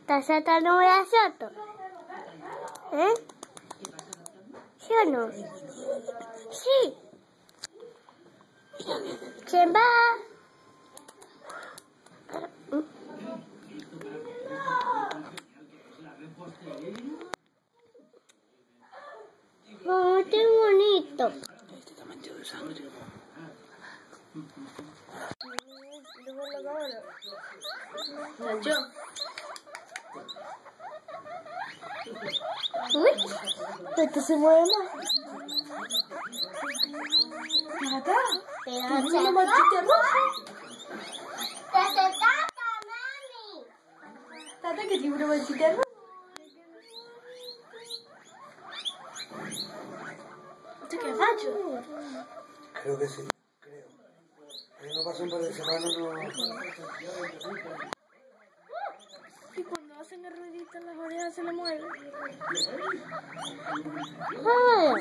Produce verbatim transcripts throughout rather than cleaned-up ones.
¿Estás saltando muy alto? ¿Eh? ¿Sí o no? Sí. ¿Quién va? Oh, qué bonito. Este está manchado de sangre. Chacho. Uy, esto se mueve más. Tata. Pero ¿Tú se no mueve. machiste rojo? ¡Que se taca, mami! Tata, que tiene una manchita roja. ¿Esto qué es macho? Creo que sí, creo. Pero no pasó un par de semanas, no. Y cuando hacen el ruidito en las orejas se le mueve. ¡Ay!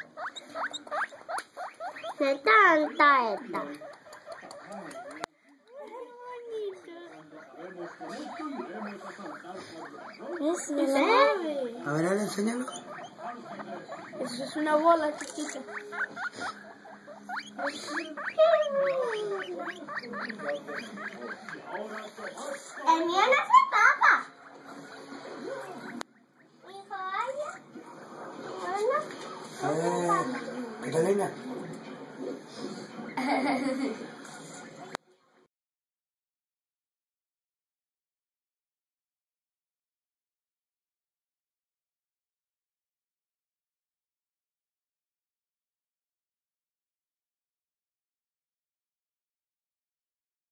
¡Qué tanta esta! Es se mueve. A ver, a ver, enséñalo. Eso es una bola chiquita. El mío no se tapa. Hijo, vaya. A ver, Catalina.